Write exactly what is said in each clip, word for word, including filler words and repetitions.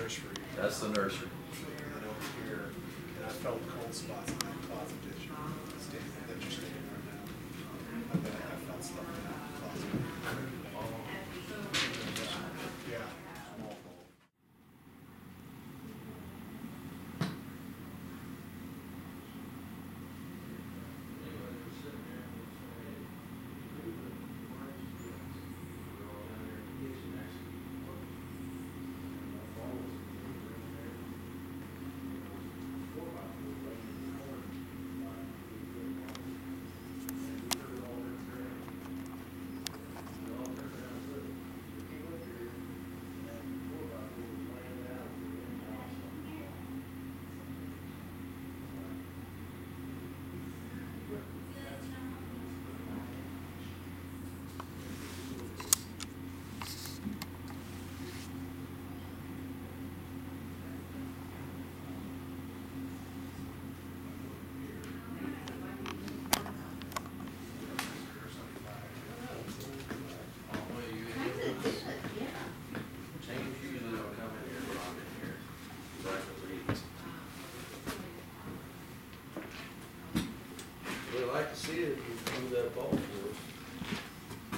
nursery. That's the nursery. And then over here, and I felt cold spots in that closet that you're standing, that you're standing right now. I bet I felt stuff in that closet. Yeah. Small hole. We'd like to see it if you move that ball for us.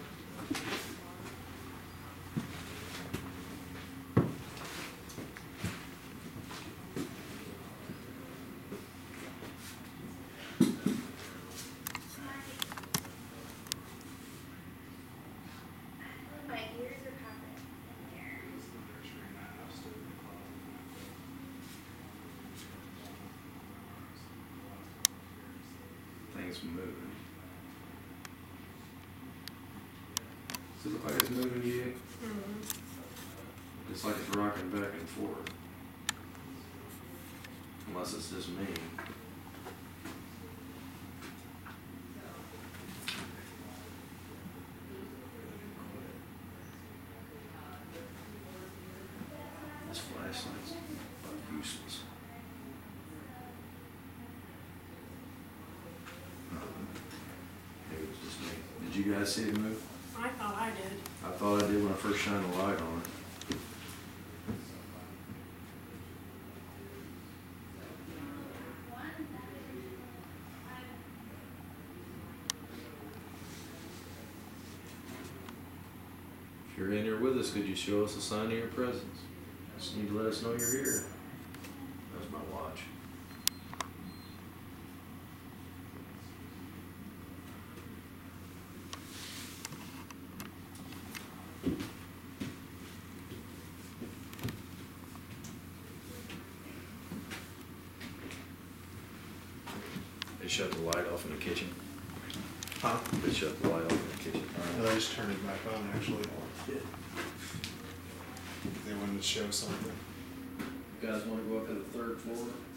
My ears are popping. Things moving. Does it look like it's moving to you? Mm-hmm. It's like it's rocking back and forth. Unless it's just me. This flashlight's about useless. Maybe it was just me. Did you guys see it move? I thought I did. I thought I did when I first shined the light on it. If you're in here with us, could you show us a sign of your presence? Just need to let us know you're here. That's my watch. They shut the light off in the kitchen. Huh? They shut the light off in the kitchen. No, I just turned it back on actually. They wanted to show something. You guys wanna go up to the third floor?